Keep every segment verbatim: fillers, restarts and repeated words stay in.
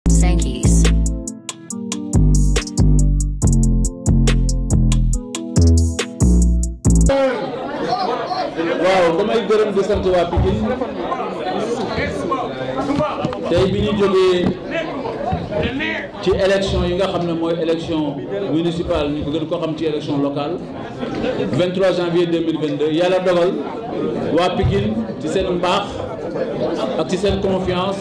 Sankey's. waaw damay gërëm di sant waa Pikine tey bi ñu jógee ci élection yi nga xam ne mooy élection municipale ñu ko gën ko xam ci élection locale vingt-trois janvier deux mille vingt-deux yàlla dogal waa Pikine ci seen mbaax ak ci seen confiance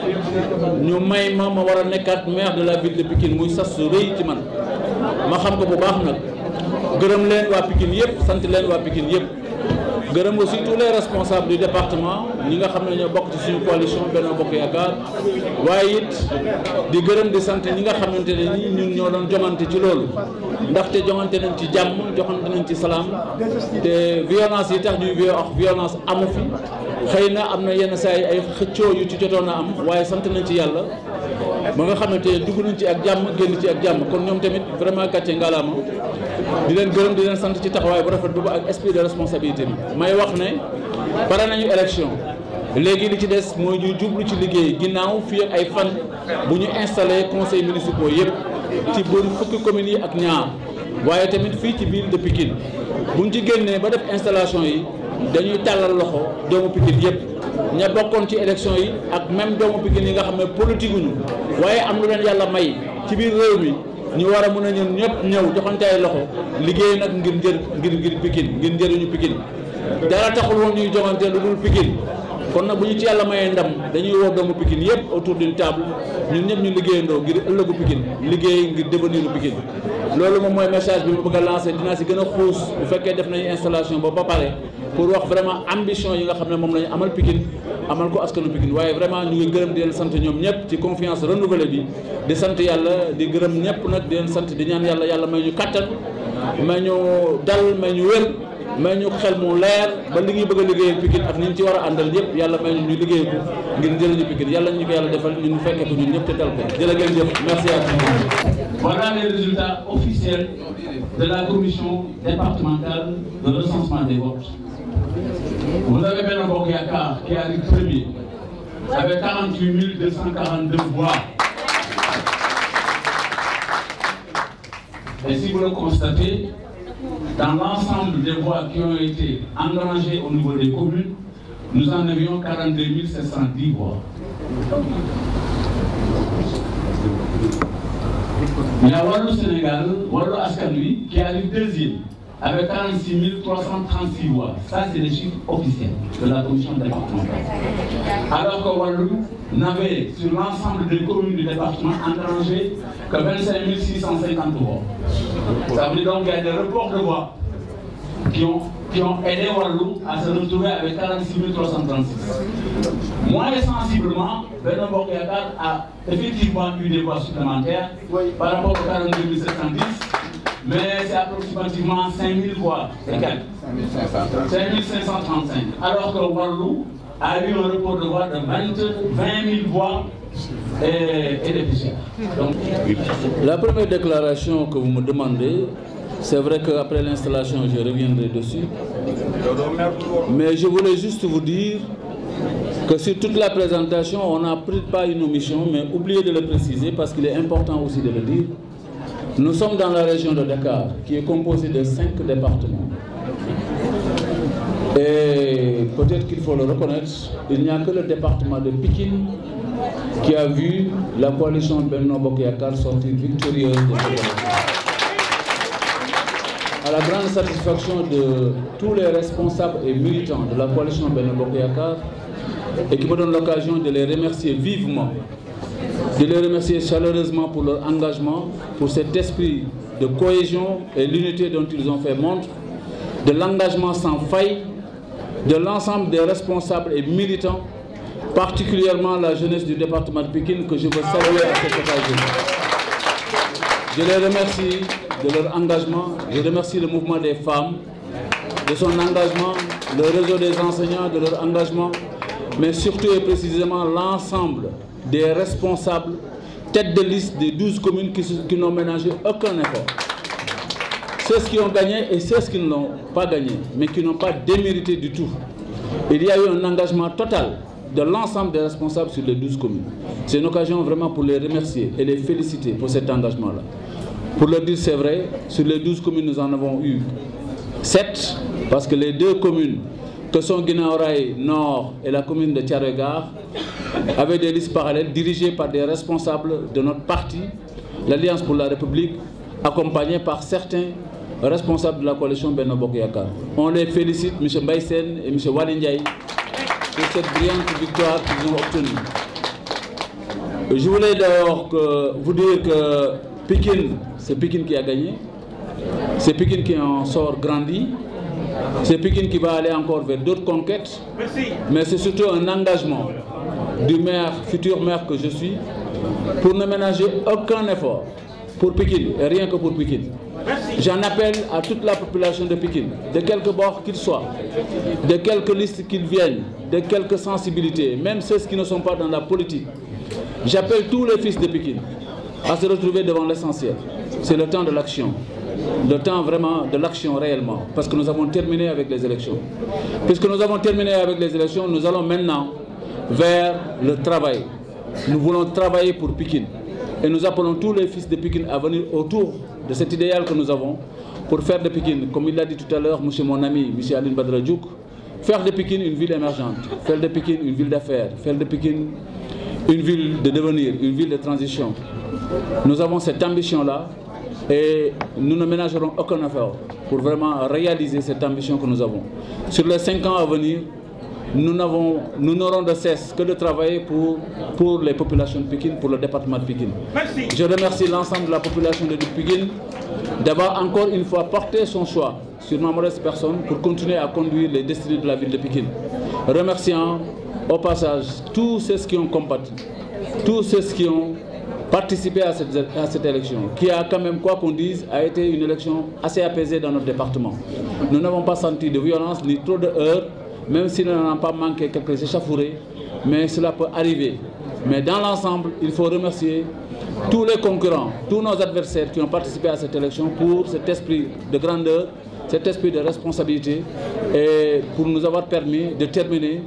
ñu may ma ma war a nekkaat maire de la ville de Pikine muy sas su rëy ci man ma xam ko bu baax nag gërëm leen waa Pikine yëpp sant leen waa Pikine yëpp gërëm aussi tous les responsables du département ñi nga xam ne ñoo bokk ci suñu coalition Benno Bokk Yaakaar waaye it di gërëm di sant ñi nga xamante ne ni ñun ñoo doon jongante ci loolu ndaxte jongante nañ ci jàmm joxante nañ ci salaam te violence yi tax ñuy violence amu fi xëy na am na yenn saa yi ay xëccoo yu ci jotoon a am waaye sant nañ ci yàlla ba nga xamante ne dugg nañ ci ak jàmm génn ci ak jàmm kon ñoom tamit vraiment gàcce ngalaama di leen gërëm di leen sant ci taxawaay bu rafet boobu ak esprit de responsabilité bi may wax ne pare nañu élection léegi li ci des mooy ñu jublu ci liggéey ginnaaw fii ak ay fan bu ñu installé conseil municipaux yëpp ci biir fukki communes yi ak ñaar waaye tamit fii ci ville de Pikine buñ ci génnee ba def installation yi dañuy tàllal loxo doomu Pikine yëpp ña bokkoon ci élection yi ak même doomu Pikine yi nga xam ne politique uñu waaye am lu leen yàlla may ci biir réew mi ñu war a mën a ñun ñëpp ñëw joxante ay loxo liggéey nag ngir njër ngir ngir Pikine ngir njëriñu Pikine dara taxul woon ñuy joxante lu dul Pikine kon nag bu ñu ci yàlla mayee ndam dañuy woo doomu Pikine yëpp autour d'une table ñun ñëpp ñu liggéeyandoo ngir ëllëgu Pikine liggéey ngir deveniru Pikine loolu moom mooy message bi ma bëgg a lancer dinaa si gën a xuus bu fekkee def nañu installation ba ba pare pour wax vraiment ambition yi nga xam ne moom la ñu amal Pikine amal ko askanu Pikine waaye vraiment ñu ngi gërëm di leen sant ñoom ñëpp ci confiance renouvelée bi di sant yàlla di gërëm ñëpp nag di leen sant di ñaan yàlla yàlla may ñu kattan may ñu dal may ñu wér may ñu xel mu leer ba li ñuy bëgg a liggéeyal Pikine ak ni ñu ci war a àndal yëpp yàlla may ñu ñu liggéey ko ngir njëriñu Pikine yàlla ñu ko yàlla defal ñun ñu fekkee ko ñun ñëpp te dal ko jërë ngeen jëf merci à tous. Voilà les résultats officiels de la commission départementale de recensement des votes. Vous avez Benno Bokk Yaakaar qui arrive premier avec quarante-huit mille deux cent quarante-deux voix. Et si vous le constatez, dans l'ensemble des voix qui ont été engrangées au niveau des communes, nous en avions quarante-deux mille sept cent dix voix. Il y a Wallu Sénégal, Wallu Askan Wi qui arrive deuxième avec quarante-six mille trois cent trente-six voix. Ça, c'est les chiffres officiels de la commission départementale. Alors que Wallu n'avait sur l'ensemble des communes du département engrangé que vingt-cinq mille six cent cinquante voix. Ça veut dire donc qu'il y a des reports de voix qui ont, qui ont aidé Wallu à se retrouver avec quarante-six mille trois cent trente-six. Moins sensiblement, Benno Bokk Yaakaar a effectivement eu des voix supplémentaires par rapport aux quarante-deux mille sept cent dix, mais c'est approximativement cinq mille voix et quelques. cinq mille cinq cent trente-cinq. Alors que Wallu a eu un report de voix de vingt mille voix et, et des poussières. Donc, la première déclaration que vous me demandez, c'est vrai qu'après l'installation, je reviendrai dessus. Mais je voulais juste vous dire que sur toute la présentation, on n'a pris pas une omission, mais oubliez de le préciser parce qu'il est important aussi de le dire. Nous sommes dans la région de Dakar, qui est composée de cinq départements. Et peut-être qu'il faut le reconnaître, il n'y a que le département de Pikine qui a vu la coalition Benno Bokk Yaakaar sortir victorieuse de cette élection. À la grande satisfaction de tous les responsables et militants de la coalition Benno Bokk Yaakaar, et qui me donne l'occasion de les remercier vivement, de les remercier chaleureusement pour leur engagement, pour cet esprit de cohésion et l'unité dont ils ont fait montre, de l'engagement sans faille, de l'ensemble des responsables et militants, particulièrement la jeunesse du département de Pikine que je veux saluer à cette occasion. Je les remercie de leur engagement, je remercie le mouvement des femmes, de son engagement, le réseau des enseignants, de leur engagement, mais surtout et précisément l'ensemble des responsables, têtes de liste des douze communes qui, qui n'ont ménagé aucun effort. Ceux qui ont gagné et ceux qui ne l'ont pas gagné, mais qui n'ont pas démérité du tout. Il y a eu un engagement total de l'ensemble des responsables sur les douze communes. C'est une occasion vraiment pour les remercier et les féliciter pour cet engagement-là. Pour leur dire c'est vrai, sur les douze communes, nous en avons eu sept, parce que les deux communes que sont Guinaw Rail Nord et la commune de Thiaroye Gare avaient des listes parallèles dirigées par des responsables de notre parti, l'Alliance pour la République, accompagnés par certains responsables de la coalition Benno Bokk Yakaar. On les félicite, M. Mbaye Sène et M. Waly Ndiaye, pour cette brillante victoire qu'ils ont obtenue. Je voulais d'abord vous dire que Pikine, c'est Pikine qui a gagné, c'est Pikine qui en sort grandi, c'est Pikine qui va aller encore vers d'autres conquêtes, mais c'est surtout un engagement du maire, futur maire que je suis, pour ne ménager aucun effort pour Pikine, et rien que pour Pikine. J'en appelle à toute la population de Pikine, de quelque bord qu'ils soient, de quelque liste qu'ils viennent, de quelque sensibilité, même ceux qui ne sont pas dans la politique. J'appelle tous les fils de Pikine à se retrouver devant l'essentiel. C'est le temps de l'action, le temps vraiment de l'action réellement, parce que nous avons terminé avec les élections. Puisque nous avons terminé avec les élections, nous allons maintenant vers le travail. Nous voulons travailler pour Pikine. Et nous appelons tous les fils de Pikine à venir autour de cet idéal que nous avons pour faire de Pikine, comme il l'a dit tout à l'heure, monsieur mon ami, monsieur Aline Badara Diouk, faire de Pikine une ville émergente, faire de Pikine une ville d'affaires, faire de Pikine une ville de devenir, une ville de transition. Nous avons cette ambition-là et nous ne ménagerons aucun effort pour vraiment réaliser cette ambition que nous avons. Sur les cinq ans à venir, nous n'aurons de cesse que de travailler pour, pour les populations de Pikine, pour le département de Pikine. Merci. Je remercie l'ensemble de la population de Pikine d'avoir encore une fois porté son choix sur ma modeste personne pour continuer à conduire les destinées de la ville de Pikine. Remerciant au passage tous ceux qui ont combattu, tous ceux qui ont participé à cette, à cette élection, qui a quand même, quoi qu'on dise, a été une élection assez apaisée dans notre département. Nous n'avons pas senti de violence ni trop de heurts, même si nous n'avons pas manqué quelques échauffourées, mais cela peut arriver. Mais dans l'ensemble, il faut remercier tous les concurrents, tous nos adversaires qui ont participé à cette élection pour cet esprit de grandeur, cet esprit de responsabilité et pour nous avoir permis de terminer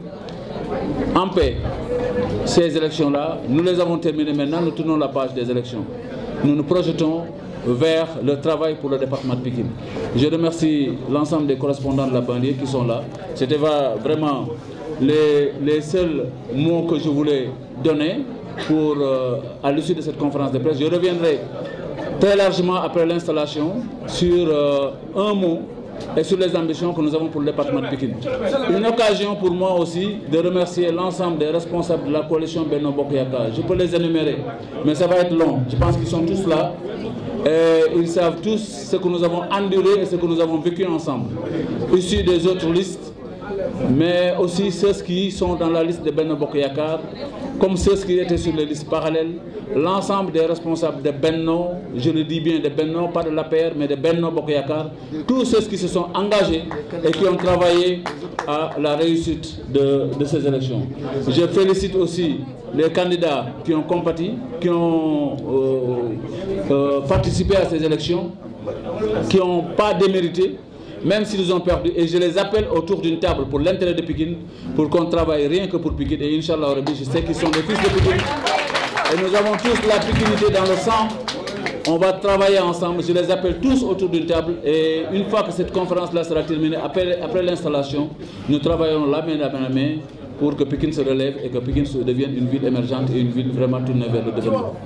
en paix ces élections-là. Nous les avons terminées maintenant, nous tournons la page des élections. Nous nous projetons vers le travail pour le département de Pikine. Je remercie l'ensemble des correspondants de la banlieue qui sont là. C'était vraiment les, les seuls mots que je voulais donner pour, euh, à l'issue de cette conférence de presse. Je reviendrai très largement après l'installation sur euh, un mot et sur les ambitions que nous avons pour le département de Pikine. Une occasion pour moi aussi de remercier l'ensemble des responsables de la coalition Benno Bokk Yakaar. Je peux les énumérer, mais ça va être long. Je pense qu'ils sont tous là. Et ils savent tous ce que nous avons enduré et ce que nous avons vécu ensemble, issus des autres listes, mais aussi ceux qui sont dans la liste de Benno Bokk Yakaar, comme ceux qui étaient sur les listes parallèles, l'ensemble des responsables de Benno, je le dis bien de Benno, pas de l'A P R, mais de Benno Bokk Yakaar, tous ceux qui se sont engagés et qui ont travaillé à la réussite de, de ces élections. Je félicite aussi les candidats qui ont compati, qui ont euh, euh, participé à ces élections, qui n'ont pas démérité, même s'ils ont perdu. Et je les appelle autour d'une table pour l'intérêt de Pikine, pour qu'on travaille rien que pour Pikine. Et Inch'Allah Rabbi, je sais qu'ils sont des fils de Pikine. Et nous avons tous la pikinité dans le sang. On va travailler ensemble. Je les appelle tous autour d'une table. Et une fois que cette conférence-là sera terminée, après, après l'installation, nous travaillons la main dans la main pour que Pikine se relève et que Pikine devienne une ville émergente et une ville vraiment tournée vers le développement.